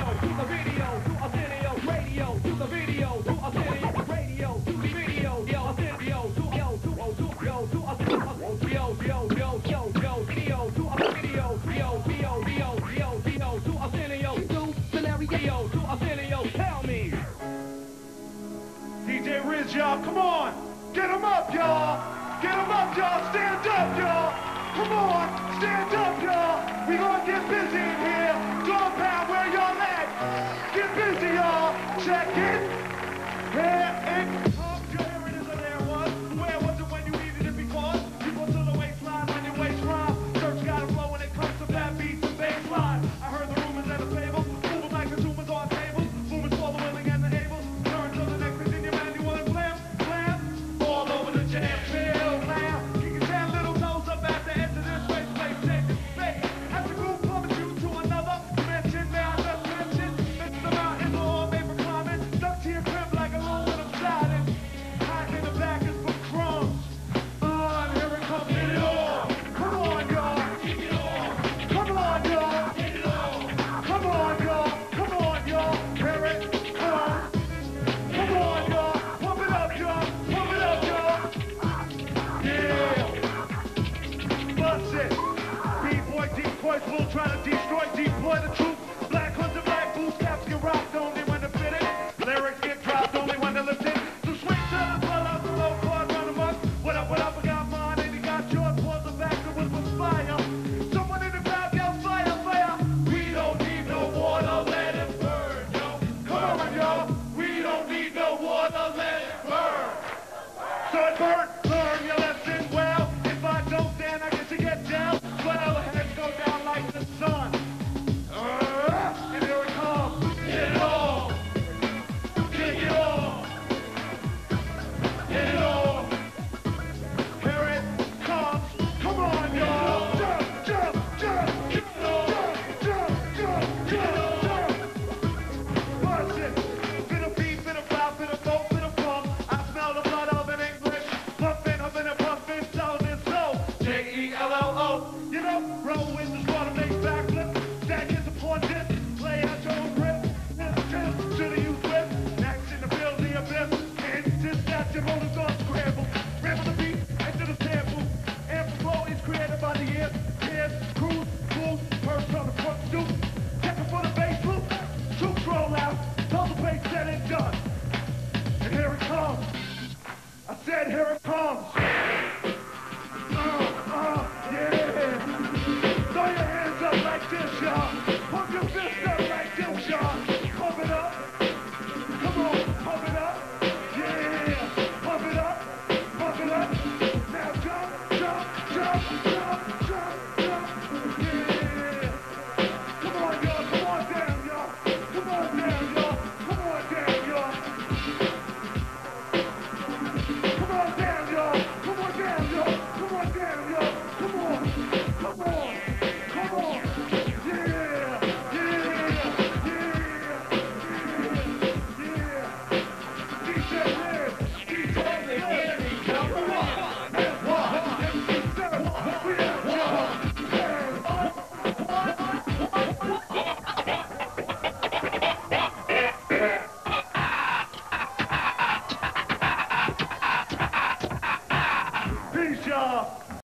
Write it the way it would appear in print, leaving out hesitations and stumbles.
DJ Riz, y'all, come on! Get him up, y'all! Get him up, y'all! Stand up, y'all! Come on! Stand up, y'all! We gonna get busy in here! Compound, where y'all at? Get busy, y'all! Check it! Here it comes! Here it is, and there it was. Where was it when you needed it before? You go to the waistline on your waist rhyme. Church got a flow when it comes to bad beats and bass line. I heard the rumors and the fables. Moving like consumers on tables. Moving for the willing and the able. Turn to the next Virginia manual and blam, blam. All over the jam. Feel now. You can tell little toes up at the edge of this race place. Take this space. As the group plummets you to another dimension. Now just mention. It's the mountains all made for climbing. Stuck to your crib like a low when I'm sliding. Hiding in the back is for crumbs. Here it comes. Get it on. Come on, y'all. Get it on. Come on, y'all. Get it on. Come on, y'all. Come on, y'all. Here it comes. Come on, y'all. Pump it up, y'all. Pump it up, y'all. Yeah. Bust it. B-boy, decoys, will try to destroy, deploy the truth. Black hoods and black boots, caps get rocked only when they're fitted. Lyrics get dropped only when they're lifted. So swing to the pull up, the low chord, run amok. What up, I got mine, and you got yours. Pause the back, it was fire. Someone in the crowd yell, fire, fire. We don't need no water, let it burn, yo. Come on, y'all. We don't need no water, let it burn. So it burn, learn your lesson well. If I don't, then I get to get down. Well, heads go down like the sun. And here it comes. Get it on. Get it on. Get it on. Here it comes. Come on, y'all. Jump, jump, jump. Get it on. Jump, jump, jump, jump. Bust it. Bit of beef, bit of fry, bit of boat, bit of funk. I smell the blood of an English. Puffin', huffin' and puffin', solid and slow. J-E-L-L-O. You know, roll with the squad to make backflips. Stack is upon this. Play out your own grip. This to the youth whip. Next in the building abyss. And just that your rollers on scramble. Ramble the beat into the sample. Ample flow is created by the ears. Ears, cruise, move, perch on the front stoop. Checking for the bass loop. Troops roll out. Tell the bass said and done. And here it comes. I said here it comes. Yeah. Throw your hands up like this, y'all.